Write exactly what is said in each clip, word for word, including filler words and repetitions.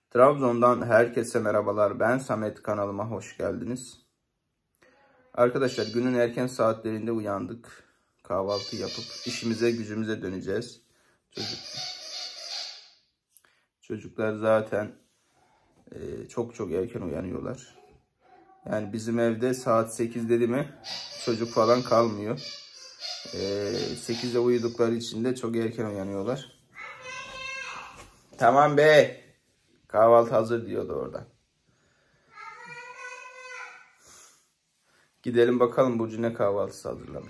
Trabzon'dan herkese merhabalar. Ben Samet, kanalıma hoş geldiniz. Arkadaşlar günün erken saatlerinde uyandık. Kahvaltı yapıp işimize gücümüze döneceğiz. Çocuk... Çocuklar zaten e, çok çok erken uyanıyorlar. Yani bizim evde saat sekiz dedi mi çocuk falan kalmıyor. E, sekizde uyudukları için de çok erken uyanıyorlar. Tamam be. Kahvaltı hazır diyordu orada. Gidelim bakalım Burcu ne kahvaltısı hazırlamış.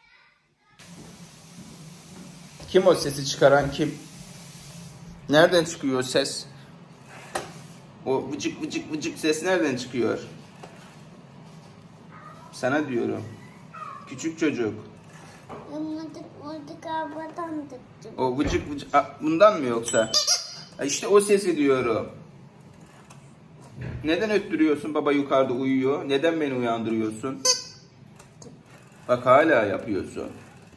Kim o sesi çıkaran kim? Nereden çıkıyor ses? O vıcık vıcık vıcık ses nereden çıkıyor? Sana diyorum. Küçük çocuk. O vıcık vıcık bundan mı yoksa? İşte o sesi diyorum. Neden öttürüyorsun? Baba yukarıda uyuyor. Neden beni uyandırıyorsun? Bak hala yapıyorsun.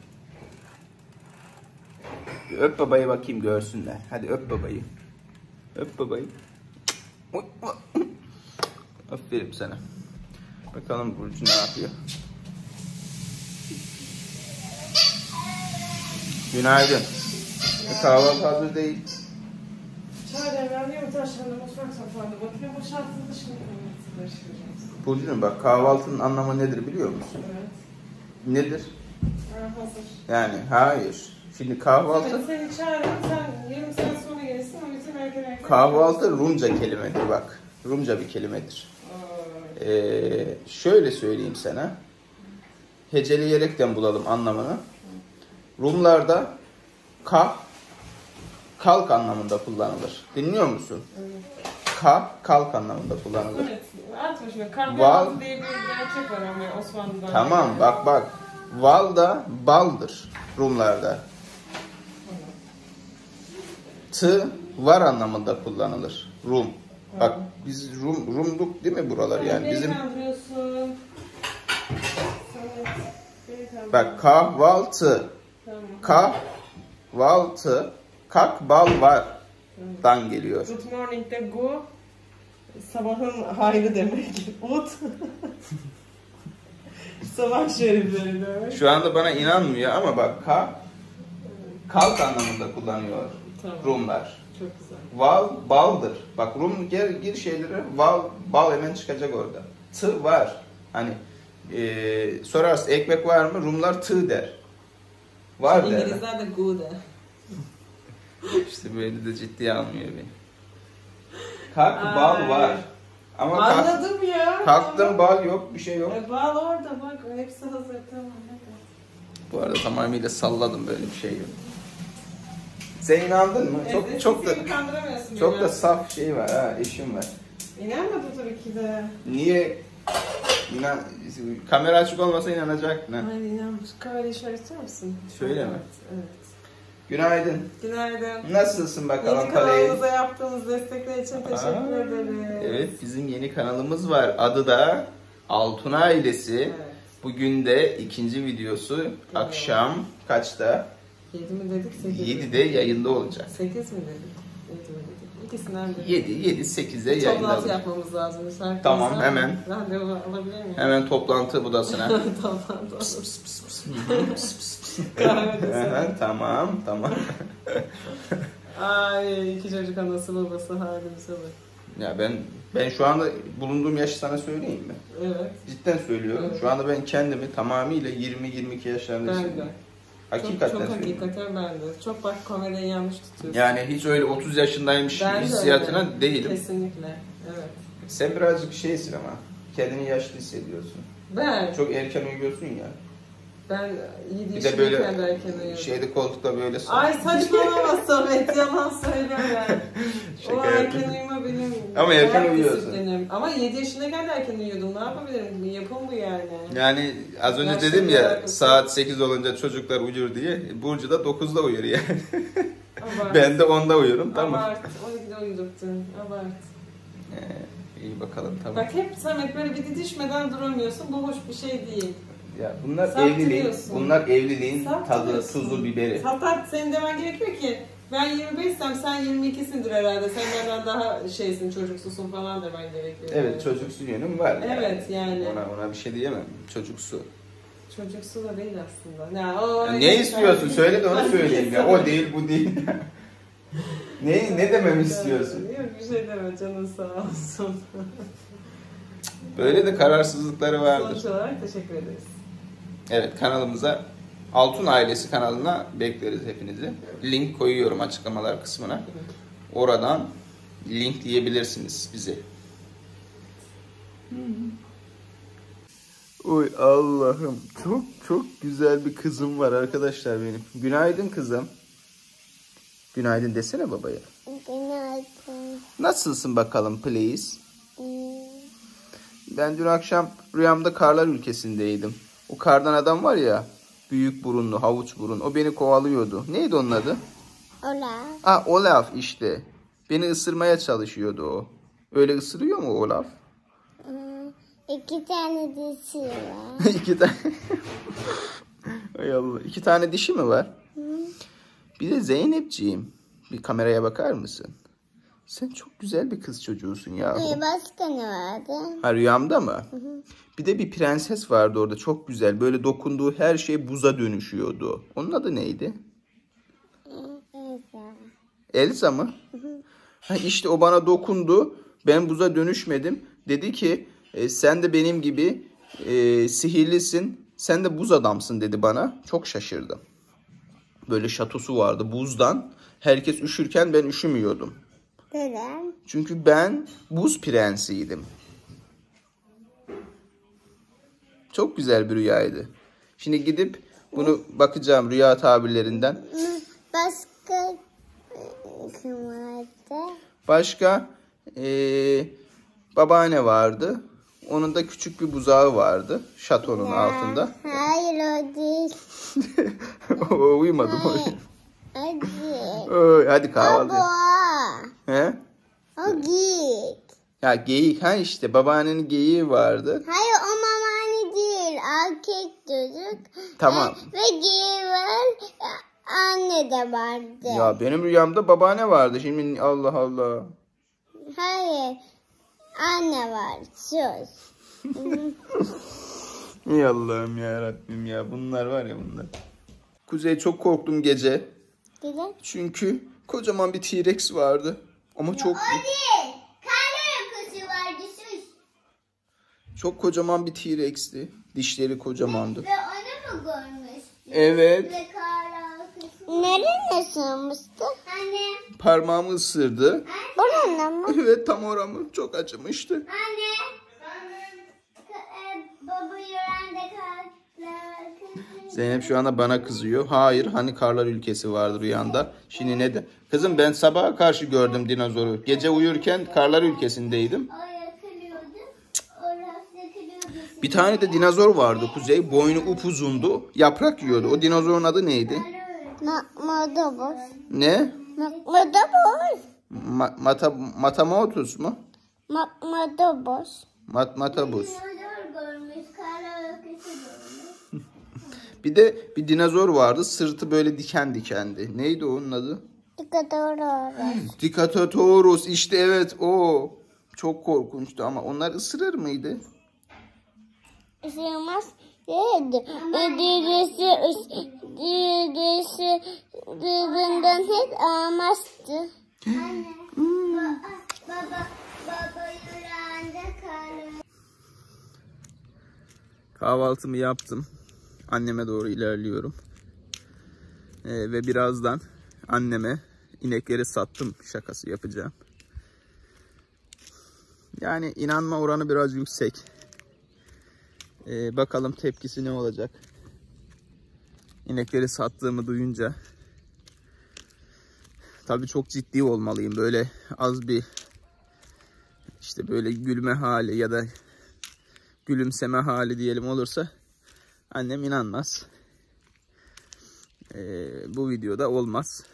Öp babayı bakayım görsünler. Hadi öp babayı. Öp babayı. Aferin sana. Bakalım Burcu ne yapıyor? Günaydın. Kahvaltı hazır değil. Burcu'nun bak kahvaltının anlamı nedir biliyor musun? Evet. Nedir? Ha, hazır. Yani hayır. Şimdi kahvaltı... Evet, seni çağırırım, sen yarım saat sonra gelirsin, o yüzden erken erken... Kahvaltı Rumca kelimedir bak. Rumca bir kelimedir. Ee, şöyle söyleyeyim sana. Heceleyerekten bulalım anlamını. Rumlarda ka, kalk anlamında kullanılır. Dinliyor musun? Evet. Ka, kalk anlamında kullanılır. Evet, atmışım. Kahvaltı Val, diye bir gerçek var ama Osmanlı'dan. tamam yani. bak bak. Val da baldır Rumlarda. Tı var anlamında kullanılır. Rum. Bak biz Rum, Rumluk değil mi buralar yani Beni bizim. kandırıyorsun. Bak kahvaltı. Tamam. Kahvaltı. Kak bal var. Dan geliyor. Good morning de go. Sabahın hayrı demek. Ut. Sabah şerifleri demek. Şu anda bana inanmıyor ama bak ka kalk anlamında kullanıyor Tamam. Rumlar. Çok güzel. Val baldır. Bak Rum gir, gir şeyleri val bal hemen çıkacak orada. Tı var. Hani e, sorarsın ekmek var mı? Rumlar tı der. Var der. İngilizler de go der. İşte böyle de ciddiye almıyor beni. Kalk bal var. Ama kalk, anladım ya. kalktım bal yok bir şey yok. E, bal orada bak hepsi hazır tamam. Bu arada tamamıyla salladım böyle bir şey yok. Sen inandın mı? Evet, çok çok da çok da saf şey var ha eşim var. İnanmadım tabii ki de. Niye? İnan kamera açık olmasa inanacaktın ha. Hayır inanmış. Kamerayı şöyle tutar mısın? Şöyle mi? Evet. Günaydın. Günaydın. Nasılsın bakalım Yeni Kaley? kanalımıza yaptığınız destekler için teşekkür Aa, ederiz. Evet bizim yeni kanalımız var. Adı da Altun Ailesi. Evet. Bugün de ikinci videosu evet. Akşam kaçta? yedi mi dedik? sekiz yedide yayında olacak. sekiz mi dedik? yedi mi dedik? İkisinden biri. yedi, yedi, sekizde yayında Toplantı olacak. yapmamız lazım. Herkese Tamam hemen. Randevu alabilir miyim? Hemen toplantı odasına. Toplantı Pıs, odasına. pıs, pıs, pıs. Kahve Tamam tamam. Ay iki çocuk anası babası halimize bak. Ya ben ben şu anda bulunduğum yaşı sana söyleyeyim mi? Evet. Cidden söylüyorum. Evet. Şu anda ben kendimi tamamıyla yirmi yirmi iki yaşlarında Ben de. hissediyorum. Hakikaten Çok, çok söylüyorum. hakikaten ben de. Çok bak kamerayı yanlış tutuyorsun. Yani hiç öyle otuz yaşındaymış Ben de hissiyatına öyle. değilim. Kesinlikle. Evet. Sen birazcık şeysin ama kendini yaşlı hissediyorsun. Ben. Çok erken uyuyorsun ya. Ben yedi Bir de böyle yaşındayken de erken uyuyordum. şeyde koltukta böyle Ay saçmalama Samet yalan söyleme. Şaka O erken yapıyorum. uyuma benim. Ama erken hayat uyuyorsun. disiplinim. Ama yedi yaşındayken de erken uyuyordum. Ne yapabilirim? Yapım bu yani. Yani az önce Yaşlı dedim ya alakası. saat sekiz olunca çocuklar uyur diye. Burcu da dokuzda uyur yani. Abart. Ben de onda uyurum tamam. Abart. on ikide uyudurttun. Abart. Ee, iyi bakalım tamam. Bak hep Samet böyle bir didişmeden duramıyorsun. Bu hoş bir şey değil. Ya bunlar Saptırıyorsun. evliliğin, bunlar evliliğin tadı, Saptırıyorsun. tuzu, biberi. Hatta senin demen gerekiyor ki Ben yirmi beşsem sen yirmi ikisindir herhalde. Sen benden daha şeysin, çocuksusun falan demen gerekiyor. Evet, yani. çocuksu yönüm var. Evet yani. Ona, ona bir şey diyemem. Çocuksu. Çocuksu da değil aslında. Ya, o Ne istiyorsun? Söyle de onu söyleyeyim ya. O değil, bu değil. ne ne dememi istiyorsun? Yok bir şey deme, canın sağ olsun. Böyle de kararsızlıkları vardır. Sonuç olarak teşekkür ederiz. Evet, kanalımıza Altun Ailesi kanalına bekleriz hepinizi. Link koyuyorum açıklamalar kısmına. Oradan linkleyebilirsiniz bizi. Oy Allah'ım, çok çok güzel bir kızım var arkadaşlar benim. Günaydın kızım. Günaydın desene babaya. Günaydın. Nasılsın bakalım please? Hmm. Ben dün akşam rüyamda karlar ülkesindeydim. O kardan adam var ya, büyük burunlu, havuç burun. O beni kovalıyordu. Neydi onun adı? Olaf. Ah, Olaf işte. Beni ısırmaya çalışıyordu o. Öyle ısırıyor mu Olaf? Hmm. İki tane dişi var. İki tane. Hay Allah. İki tane dişi mi var? Hmm. Bir de Zeynepciğim. Bir kameraya bakar mısın? Sen çok güzel bir kız çocuğusun ya. Ee, başka ne vardı? Ha, rüyamda mı? Hı hı. Bir de bir prenses vardı orada, çok güzel. Böyle dokunduğu her şey buza dönüşüyordu. Onun adı neydi? Elsa. Elsa mı? Hı hı. Ha, işte o bana dokundu. Ben buza dönüşmedim. Dedi ki e, sen de benim gibi e, sihirlisin. Sen de buz adamsın dedi bana. Çok şaşırdım. Böyle şatosu vardı buzdan. Herkes üşürken ben üşümüyordum. Neden? Çünkü ben buz prensiydim. Çok güzel bir rüyaydı. Şimdi gidip bunu bakacağım rüya tabirlerinden. Hmm. Başka e, kim vardı? Başka ee, babaanne vardı. Onun da küçük bir buzağı vardı. Şatonun Ya, altında. hayır o değil. o uyumadım. Hayır. Hadi. Oy, hadi kahvaltı. Baba. He? O geyik. Ya geyik ha işte babaannenin geyiği vardı. Hayır o mamani değil. Erkek çocuk. Tamam. Ve, ve geyiği var. Anne de vardı. Ya benim rüyamda babaanne vardı. Şimdi Allah Allah. Hayır. Anne var. Söz. Ey Allah'ım ya Rabbim ya. Bunlar var ya bunlar. Kuzey, çok korktum gece. Güzel. Çünkü kocaman bir T-Rex vardı. Ama çok değil. Kara kuşu var. Düşüş. çok kocaman bir T-Rex'ti. Dişleri kocamandı. Ve onu mu görmüştün? Evet. Ve kara kuşu. Nereye sığmıştı? Anne. Parmağımı ısırdı. Buranla mı? Evet, tam oramı. Çok acımıştı. Anne. Anne. Baba yürende kara kuşu. Zeynep şu anda bana kızıyor. Hayır, hani karlar ülkesi vardı rüyanda. Şimdi ne de? Kızım, ben sabaha karşı gördüm dinozoru. Gece uyurken karlar ülkesindeydim. O yakılıyordu. Orası yakılıyordu. Bir tane de dinozor vardı Kuzey. Boynu upuzundu. Yaprak yiyordu. O dinozorun adı neydi? Matadobos. Ne? Matadobos. Ma mata Matamotus mu? Matadobos. Mat Matabus. Dinozor görmüş. Kara kuşu görmüş. Bir de bir dinozor vardı. Sırtı böyle diken dikendi. Neydi onun adı? Dikatoros. Dikatosaurus. İşte evet o. Çok korkunçtu ama onlar ısırır mıydı? Isırmaz değildi. Dedesi, dedesi, dedesinden hiç almazdı. Anne, baba, baba yüreğinde kalır. Kahvaltımı yaptım. Anneme doğru ilerliyorum. Ee, ve birazdan anneme inekleri sattım şakası yapacağım. Yani inanma oranı biraz yüksek. Ee, bakalım tepkisi ne olacak. İnekleri sattığımı duyunca. Tabii çok ciddi olmalıyım. Böyle az bir işte böyle gülme hali ya da gülümseme hali diyelim olursa annem inanmaz. Ee, bu videoda olmaz.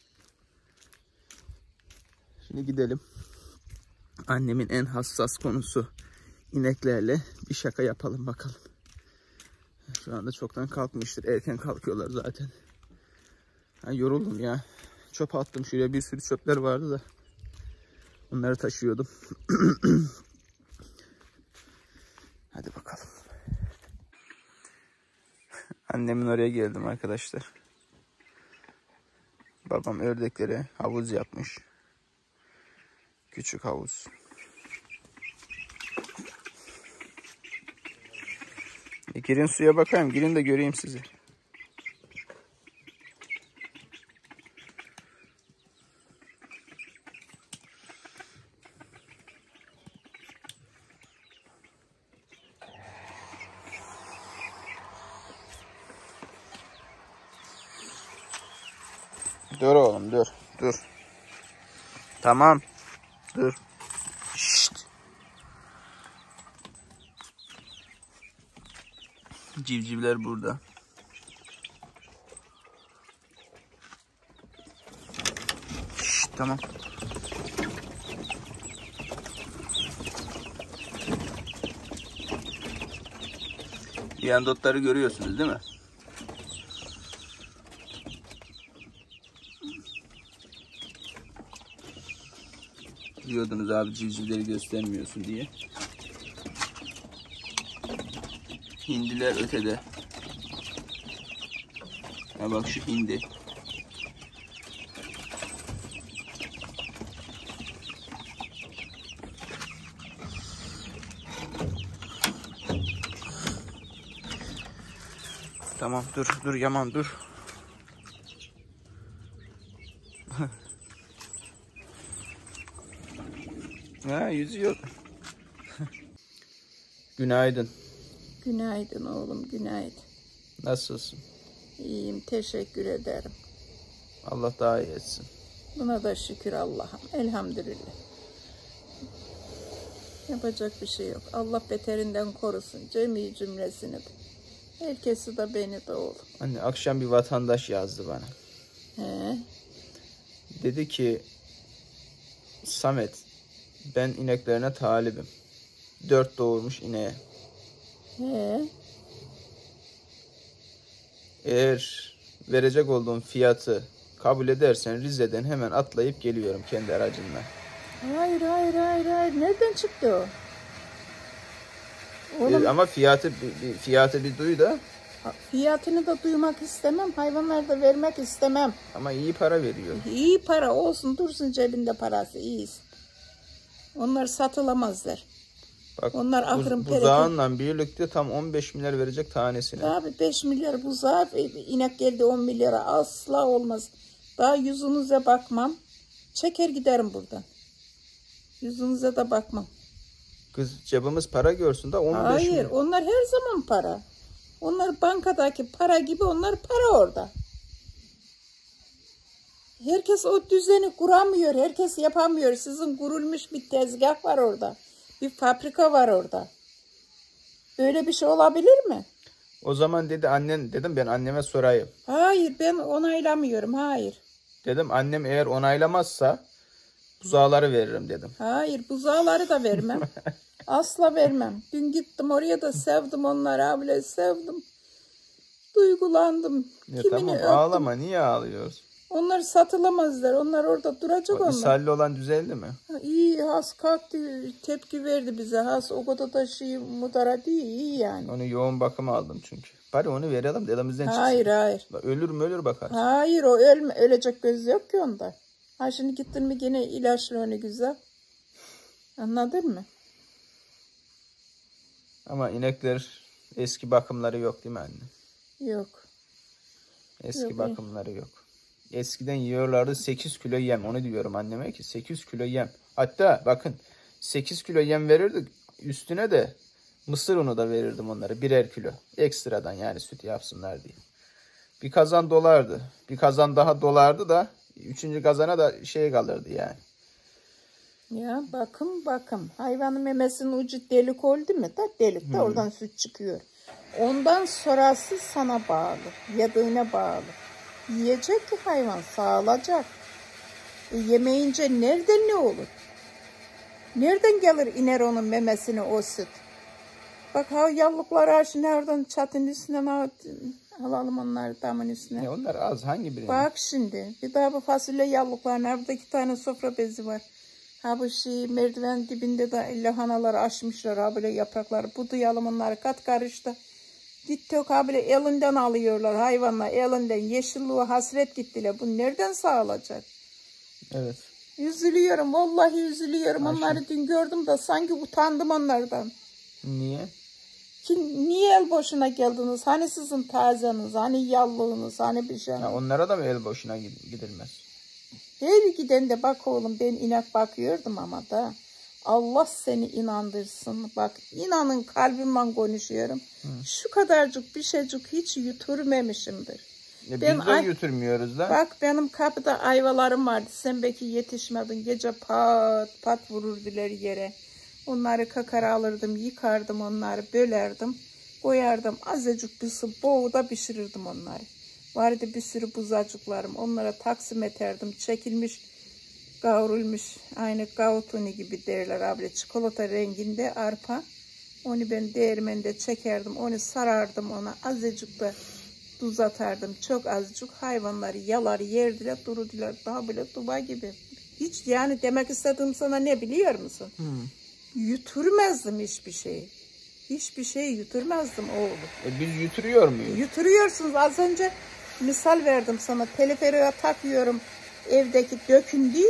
Şimdi gidelim. Annemin en hassas konusu ineklerle bir şaka yapalım bakalım. Şu anda çoktan kalkmıştır. Erken kalkıyorlar zaten. Ben yoruldum ya. çöpe attım. Şuraya bir sürü çöpler vardı da. Onları taşıyordum. Hadi bakalım. Annemin oraya geldim arkadaşlar. Babam ördeklere havuz yapmış. Küçük havuz. E, girin suya bakayım. Girin de göreyim sizi. Dur oğlum dur. Dur. Tamam. Dur. Şşt. Civcivler burada. Şşt, tamam. Yandotları görüyorsunuz değil mi? Diyordunuz abi civcivleri göstermiyorsun diye. Hindiler ötede. Ha bak şu hindi. Tamam dur dur Yaman dur. Ha yüzüyor. Günaydın. Günaydın oğlum, günaydın. Nasılsın? İyiyim, teşekkür ederim. Allah daha iyi etsin. Buna da şükür Allah'ım, elhamdülillah. Yapacak bir şey yok. Allah beterinden korusun, cemi cümlesini de. Herkesi de beni de oğlum. Anne akşam bir vatandaş yazdı bana. He. Dedi ki Samet ben ineklerine talibim. Dört doğurmuş ineğe. He. Eğer verecek olduğum fiyatı kabul edersen Rize'den hemen atlayıp geliyorum kendi aracımla. Hayır, hayır, hayır, hayır. Nereden çıktı o? Oğlum, Ee, ama fiyatı bir, bir- fiyatı bir duy da fiyatını da duymak istemem, hayvanları da vermek istemem. ama iyi para veriyor. İyi para olsun, dursun cebinde parası, iyiyiz. Onlar satılamazlar. Bak Onlar ahırın bu, pereki. buzağınla birlikte tam on beş milyar verecek tanesine. Abi beş milyar buzağı, inek geldi on milyara, asla olmaz. Daha yüzünüze bakmam. Çeker giderim buradan. Yüzünüze de bakmam. Kız cebimiz para görsün de on beş Hayır, milyar. onlar her zaman para. Onlar bankadaki para gibi, onlar para orada. Herkes o düzeni kuramıyor, herkes yapamıyor. Sizin kurulmuş bir tezgah var orada. Bir fabrika var orada. Böyle bir şey olabilir mi? O zaman dedi annen, dedim ben anneme sorayım. Hayır, ben onaylamıyorum, hayır. Dedim annem eğer onaylamazsa buzağları veririm dedim. Hayır, buzağları da vermem. Asla vermem. Dün gittim oraya da sevdim onları, abile sevdim. Duygulandım. Ya Kimini tamam öptüm. ağlama, niye ağlıyorsun? Onlar satılamazlar. Onlar orada duracak O onlar. ishalli olan düzeldi mi? Ha, İyi, has kalktı, tepki verdi bize. Has o kadar da şey mudara değil, iyi yani. Onu yoğun bakıma aldım çünkü. Bari onu verelim de elimizden çıksın. Hayır, hayır. Bak, ölür mü ölür bakar. Hayır, o ölme, ölecek gözü yok ki onda. Ha şimdi gittin mi yine ilaçlı onu güzel. Anladın mı? Ama inekler eski bakımları yok değil mi anne? Yok. Eski Yok, bakımları yok. Eskiden yiyorlardı sekiz kilo yem. Onu diyorum anneme ki sekiz kilo yem. Hatta bakın sekiz kilo yem verirdik. Üstüne de mısır unu da verirdim onlara. Birer kilo. Ekstradan yani süt yapsınlar diye. Bir kazan dolardı. Bir kazan daha dolardı da üçüncü kazana da şey kalırdı yani. Ya bakım bakım. Hayvanın memesinin ucu delik oldu mu da delik de oradan süt çıkıyor. Ondan sonrası sana bağlı. Yediğine bağlı. Yiyecek ki hayvan, sağlayacak. E, yemeyince nereden ne olur? Nereden gelir iner onun memesine o süt? Bak ha yavuklar aşı nereden çatının üstünden ha, Alalım onları damın üstüne. Ne onlar az hangi birini? Bak şimdi bir daha bu fasulye yallıklarına burada iki tane sofra bezi var. Ha bu şey merdiven dibinde de lahanaları açmışlar ha böyle yaprakları. Budayalım onları kat karıştı. Gittik ha böyle elinden alıyorlar hayvanlar elinden. Yeşilliğe hasret gittiler. Bu nereden sağlayacak? Evet. Üzülüyorum vallahi üzülüyorum. Ayşe. Onları dün gördüm de sanki utandım onlardan. Niye? Ki niye el boşuna geldiniz? Hani sizin tazeniz, hani yallığınız, hani bir şey. Ya onlara da mı el boşuna gidilmez? Her giden de bak oğlum ben inek bakıyordum ama da Allah seni inandırsın. Bak inanın kalbimden konuşuyorum. Hı. Şu kadarcık bir şeycik hiç yuturmemişimdir. Ya ben biz de ay- yuturmuyoruz da. Bak benim kapıda ayvalarım vardı. Sen belki yetişmedin. Gece pat pat vururdular yere. Onları kakara alırdım, yıkardım onları, bölerdim. Koyardım azıcık bir su boğda pişirirdim onları. Vardı bir sürü buzacıklarım. Onlara taksim ederdim. Çekilmiş, kavrulmuş, aynı kavutuni gibi derler abi. Çikolata renginde arpa. Onu ben değirmende çekerdim. Onu sarardım ona. Azıcık da tuz atardım. Çok azıcık hayvanları yalar yerdiler, dururdular. Daha böyle duba gibi. Hiç yani demek istediğim sana ne biliyor musun? Hmm. Yuturmazdım hiçbir şeyi. Hiçbir şeyi yuturmazdım oğlum. E biz yuturuyor muyuz? Yuturuyorsunuz. Az önce misal verdim sana. Teleferiğe takıyorum. Evdeki dökündü.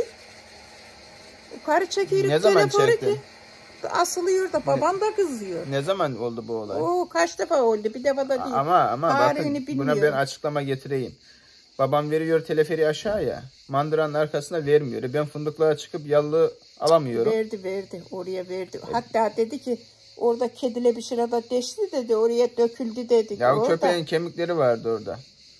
Yukarı çekiyorum. Ne zaman teleferiği çektin? Asılıyor da baban da kızıyor. Ne zaman oldu bu olay? Oo kaç defa oldu. Bir defa da değil. Ama ama Tarihini bakın buna ben bilmiyorum. açıklama getireyim. Babam veriyor teleferi aşağıya. Mandıranın arkasına vermiyor. E Ben fındıklığa çıkıp yallı alamıyorum. Verdi verdi. Oraya verdi. Hatta dedi ki orada kedile bir şırada deşti dedi. Oraya döküldü dedi. Ya o Orada. köpeğin kemikleri vardı orada.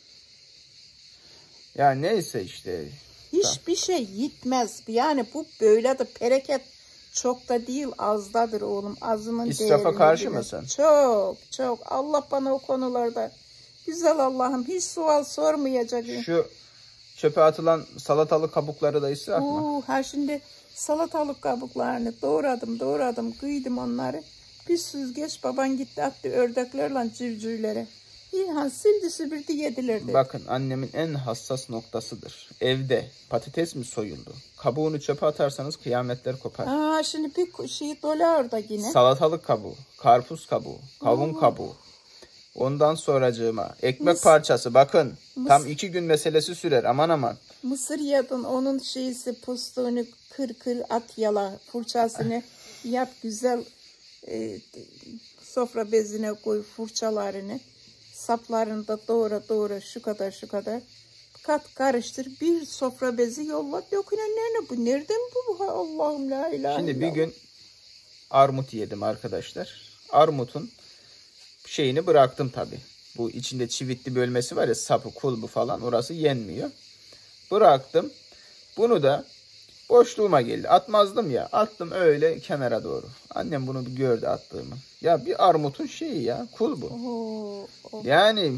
Ya neyse işte. Hiçbir şey yitmez. Yani bu böyle de bereket çok da değil azdadır oğlum. Azının İsrafa değerini karşı bilir. mısın? Çok çok. Allah bana o konularda güzel Allah'ım hiç sual sormayacak. Şu çöpe atılan salatalık kabukları da israf mı? Oo, ha şimdi salatalık kabuklarını doğradım doğradım kıydım onları. Bir süzgeç baban gitti attı ördeklerle civcivlere. İlhan sildi süpürdü yediler dedi. Bakın annemin en hassas noktasıdır. Evde patates mi soyuldu? Kabuğunu çöpe atarsanız kıyametler kopar. Aa, şimdi bir şey dolar orada yine. Salatalık kabuğu, karpuz kabuğu, kavun kabuğu. Ondan sonracığıma ekmek Mıs- parçası bakın. Mıs- Tam iki gün meselesi sürer aman aman. Mısır yadın onun şeysi postuğunu kır kır at yala fırçasını yap güzel e, sofra bezine koy fırçalarını saplarını da doğra doğra şu kadar şu kadar kat karıştır bir sofra bezi yolla dökünenlerine bu nereden bu, bu? Allah'ım la ilahe Şimdi bir illallah. gün armut yedim arkadaşlar. Armutun şeyini bıraktım tabi. Bu içinde çivitli bölmesi var ya sapı kulbu falan orası yenmiyor. Bıraktım. Bunu da boşluğuma geldi. Atmazdım ya. Attım öyle kenara doğru. Annem bunu bir gördü attığımı. Ya bir armutun şeyi ya kulbu. Oo, o- Yani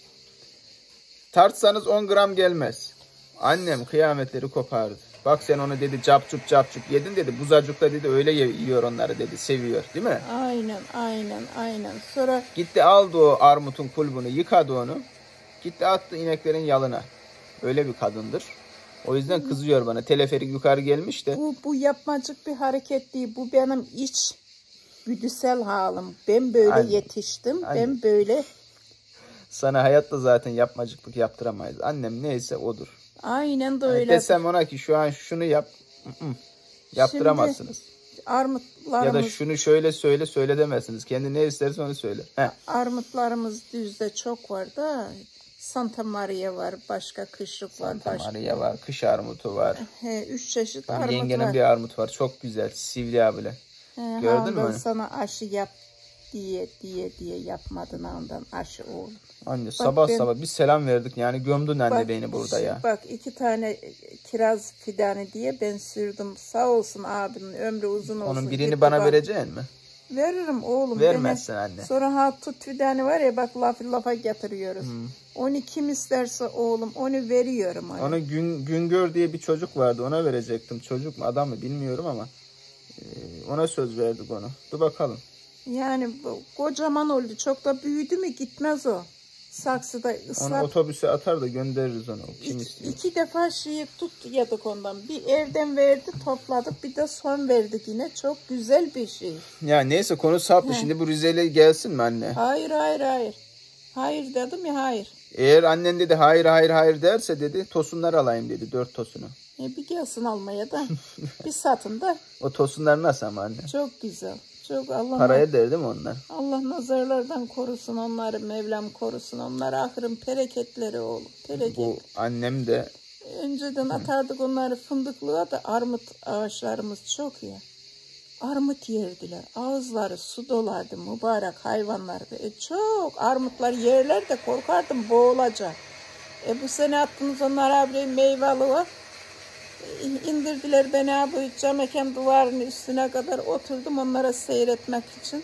tartsanız on gram gelmez. Annem kıyametleri kopardı. Bak sen onu dedi capcup capcup yedin dedi. Buzacukta dedi öyle yiyor onları dedi. Seviyor değil mi? aynen aynen aynen sonra Gitti aldı o armutun kulbunu yıkadı onu. Gitti attı ineklerin yalına. Öyle bir kadındır. O yüzden kızıyor bana. Teleferik yukarı gelmiş de. bu, bu yapmacık bir hareket değil bu benim iç güdüsel halim ben böyle Aynen. yetiştim Aynen. ben böyle Sana hayatta zaten yapmacıklık yaptıramayız. Annem neyse odur. aynen de Yani öyle. desem ona ki şu an şunu yap. ı-ı, Yaptıramazsınız. Armutlarımız, Ya da şunu şöyle söyle söyle demezsiniz. Kendi ne isterse onu söyle. Heh. armutlarımız düzde çok var da Santa Maria var, başka kışlık var. Santa Başka. Maria var, kış armutu var. He, üç çeşit Bak, armut yengenin var. bir armut var. Çok güzel. Sivri abile. He, Gördün ondan mü? sana aşı yap diye diye diye yapmadın ondan aşı oğlum. Anne sabah ben- sabah bir selam verdik. Yani gömdün anne Bak, beni burada ya. Bak iki tane kiraz fidanı diye ben sürdüm. Sağ olsun abimin ömrü uzun olsun. Onun birini Gitti bana bak. vereceksin mi? Veririm oğlum. Vermezsin Gene- anne. Sonra ha tut fidanı var ya bak lafı lafa getiriyoruz. Onu kim isterse oğlum onu veriyorum. Ona. Ona gün, Güngör diye bir çocuk vardı. Ona verecektim. Çocuk mu adam mı bilmiyorum ama. e, ona söz verdik onu. Dur bakalım. Yani bu kocaman oldu. Çok da büyüdü mü gitmez o. Saksıda Onu ıslat. otobüse atar da göndeririz onu. Kim İki, istiyor? iki defa şeyi tut yedik ondan. Bir evden verdi topladık, bir de son verdik yine. Çok güzel bir şey. Ya neyse konu saptı. He. Şimdi bu Rize'yle gelsin mi anne? Hayır hayır hayır. Hayır dedim ya hayır. Eğer annen dedi hayır hayır hayır derse dedi tosunlar alayım dedi. Dört tosunu. E bir gelsin almaya da. Bir satın da. O tosunlar nasıl ama anne? Çok güzel. Çok Allah Paraya der değil mi onlar? Allah nazarlardan korusun onları, Mevlam korusun onları, ahırın bereketleri oğlum. Bereket. Bu annem de Önceden atardık onları fındıklığa da, armut ağaçlarımız çok ya. Armut yerdiler. Ağızları su dolardı mübarek hayvanlardı. E çok armutlar yerler de korkardım boğulacak. E bu sene attınız onlara abi meyvalığa. E, indirdiler beni abi cam mekan duvarının üstüne kadar, oturdum onlara seyretmek için.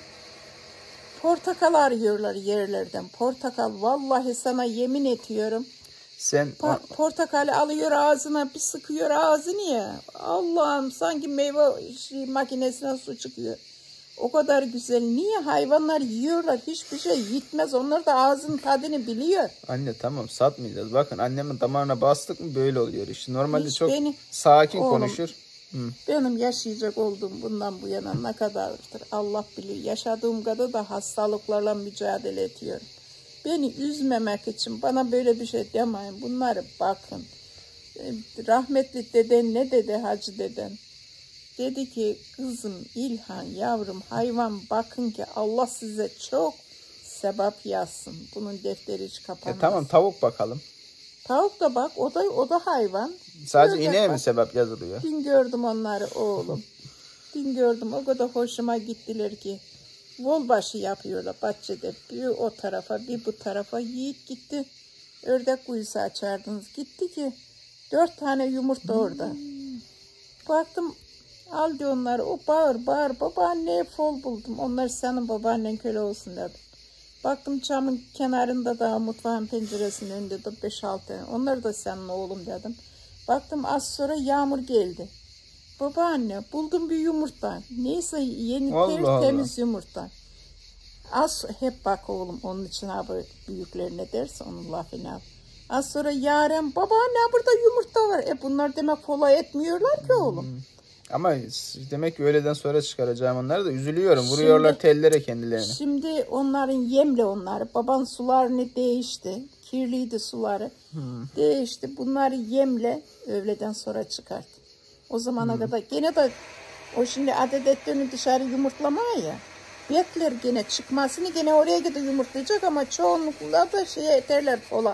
Portakal arıyorlar yerlerden. Portakal vallahi sana yemin ediyorum. sen Pa- portakali alıyor ağzına, bir sıkıyor ağzını ya. Allah'ım sanki meyve şey, makinesine su çıkıyor. O kadar güzel. Niye? Hayvanlar yiyorlar. Hiçbir şey yitmez. Onlar da ağzının tadını biliyor. anne tamam satmayacağız. Bakın annemin damarına bastık mı böyle oluyor işte. Normalde Hiç çok beni- sakin Oğlum, konuşur. Hı. Benim yaşayacak olduğum bundan bu yana ne kadardır Allah bilir. Yaşadığım kadar da hastalıklarla mücadele ediyorum. Beni üzmemek için bana böyle bir şey demeyin. Bunları bakın. E, Rahmetli deden ne dedi, Hacı deden? Dedi ki kızım İlhan yavrum hayvan bakın ki Allah size çok sevap yazsın. Bunun defteri hiç E, kapanmaz. tamam tavuk bakalım. Tavuk da bak o da o da hayvan. Sadece Ördek ineğe bak. mi sebep yazılıyor? Dün gördüm onları oğlum. Dün gördüm o kadar hoşuma gittiler ki. Volbaşı yapıyorlar bahçede. Bir o tarafa bir bu tarafa. Yiğit gitti. Ördek kuyusu açardınız. Gitti ki dört tane yumurta orada. Baktım aldı onları. O bağır bağır babaanneye fol buldum. Onlar senin babaannen köle olsun dedim. Baktım camın kenarında da mutfağın penceresinin önünde de beş altı tane. Onlar da senin oğlum dedim. Baktım az sonra yağmur geldi. Babaanne buldum bir yumurta. Neyse yeni Allah temiz yumurta. Az hep bak oğlum onun için abi büyükler ne derse onun lafını al. Az sonra Yaren babaanne burada yumurta var. E bunlar demek fola etmiyorlar ki oğlum. Ama demek ki öğleden sonra çıkaracağım onları da üzülüyorum. Vuruyorlar Şimdi- tellere kendilerini. Şimdi onların yemle onları. Baban sularını değişti. Kirliydi suları. Değişti. Bunları yemle öğleden sonra çıkart. O zamana kadar gene de o şimdi adet ettiğini dışarı yumurtlamaya ya. Bekler gene çıkmasını, gene oraya gidip yumurtlayacak ama çoğunlukla da şeye eterler fola.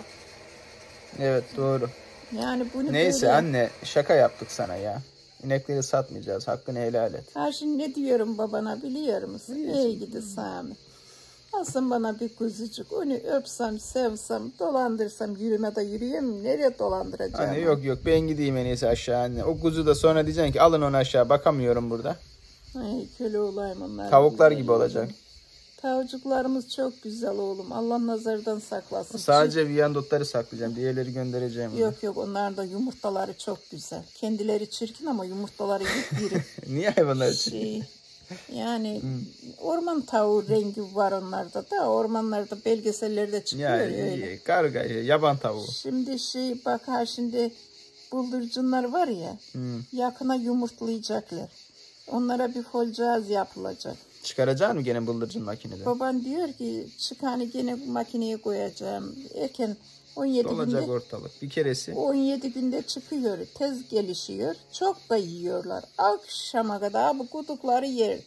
Evet doğru. Yani bunu Neyse böyle... anne şaka yaptık sana ya. İnekleri satmayacağız. Hakkını helal et. Ha şimdi ne diyorum babana biliyor musun? Ey gidi Sami. Alsın bana bir kuzucuk. Onu öpsem, sevsem, dolandırsam yürüme de yürüyeyim. Nereye dolandıracağım? Anne yok yok ben gideyim en iyisi aşağı anne. O kuzu da sonra diyeceksin ki alın onu aşağı bakamıyorum burada. Ay köle olayım onlar. Tavuklar güzel gibi oğlum. olacak. Tavuklarımız çok güzel oğlum. Allah nazardan saklasın. Sadece viyandotları saklayacağım. Diğerleri göndereceğim. ona. Yok yok onların da yumurtaları çok güzel. Kendileri çirkin ama yumurtaları yipyiri. Niye hayvanlar için? şey, yani orman tavuğu rengi var onlarda da. Ormanlarda belgesellerde çıkıyor Ya öyle. iyi, karga, yaban tavuğu. Şimdi şey bak ha şimdi buldurcunlar var ya Hmm. yakına yumurtlayacaklar. Onlara bir folcağız yapılacak. Çıkaracaksın mı gene bıldırcın makinede? Baban diyor ki çıkanı gene makineye koyacağım. Erken on yedi Olacak günde ortalık. Bir keresi. on yedi günde çıkıyor. Tez gelişiyor. Çok da yiyorlar. Akşama kadar bu kudukları yerdi.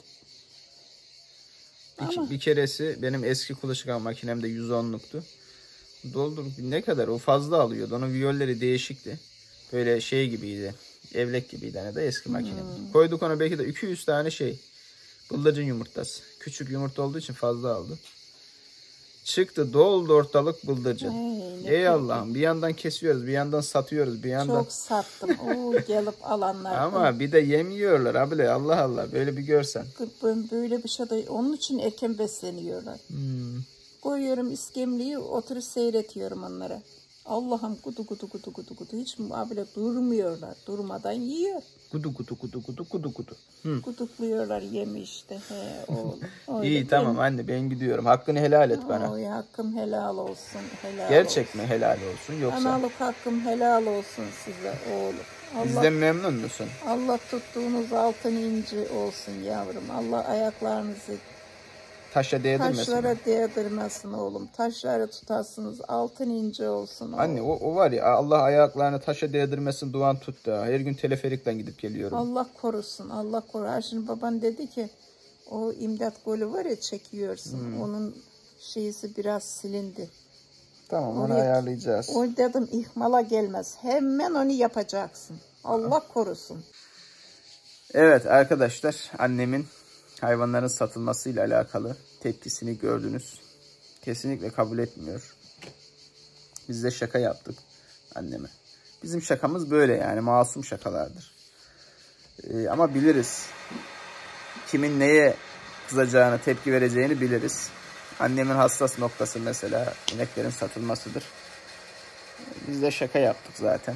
Bir, bir keresi benim eski kuluçka makinemde yüz onluktu. Doldur ne kadar o fazla alıyordu. Onun viyolleri değişikti. Böyle şey gibiydi. Evlek gibiydi hani de eski makine. Koyduk ona belki de iki yüz tane şey. Bıldırcın yumurtası. Küçük yumurta olduğu için fazla aldı. Çıktı doldu ortalık bıldırcın. Ay, ne Ey Allah'ım bir yandan kesiyoruz bir yandan satıyoruz bir yandan. Çok sattım. Oo, gelip alanlar. Ama bir de yemiyorlar abile Allah Allah böyle bir görsen. Ben böyle bir şey de onun için erken besleniyorlar. Hmm. Koyuyorum iskemliği oturup seyretiyorum onlara. Allah'ım kudu kudu kudu kudu kudu. Hiç bile durmuyorlar. Durmadan yiyor. Kudu kudu kudu kudu kudu kudu. Hı. Kudukluyorlar yemi işte. He, oğlum. Öyle İyi tamam anne ben gidiyorum. Hakkını helal et bana. Oy, hakkım helal olsun. Helal Gerçek olsun. mi helal olsun yoksa? Analık hakkım helal olsun size oğlum. Allah, Bizden memnun musun? Allah tuttuğunuz altın inci olsun yavrum. Allah ayaklarınızı Taşa değdirmesin. taşlara değdirmesin oğlum. Taşları tutarsınız altın inci olsun oğlum. Anne o, o var ya Allah ayaklarını taşa değdirmesin duan tut da. Her gün teleferikle gidip geliyorum. Allah korusun. Allah korusun. Şimdi baban dedi ki o imdat golü var ya çekiyorsun. Hmm. Onun şeysi biraz silindi. Tamam onu Oraya, ayarlayacağız. O dedim ihmala gelmez. Hemen onu yapacaksın. Allah korusun. Evet arkadaşlar annemin hayvanların satılmasıyla alakalı tepkisini gördünüz. Kesinlikle kabul etmiyor. Biz de şaka yaptık anneme. Bizim şakamız böyle yani masum şakalardır. Ee, ama biliriz. Kimin neye kızacağını, tepki vereceğini biliriz. Annemin hassas noktası mesela ineklerin satılmasıdır. Biz de şaka yaptık zaten.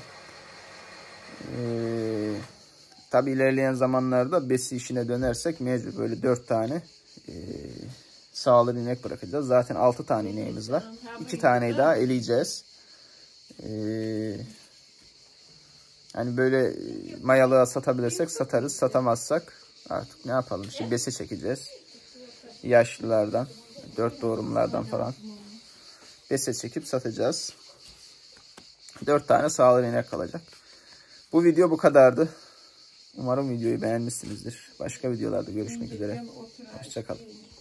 Ee, tabi ilerleyen zamanlarda besi işine dönersek mecbur böyle dört tane e, sağlı inek bırakacağız. Zaten altı tane ineğimiz var. iki taneyi daha eleyeceğiz. Ee, hani böyle mayalığa satabilirsek satarız. Satamazsak artık ne yapalım? İşte bese çekeceğiz. Yaşlılardan, dört doğurumlardan falan bese çekip satacağız. dört tane sağlı inek kalacak. Bu video bu kadardı. Umarım videoyu beğenmişsinizdir. Başka videolarda görüşmek üzere. Hoşça kalın.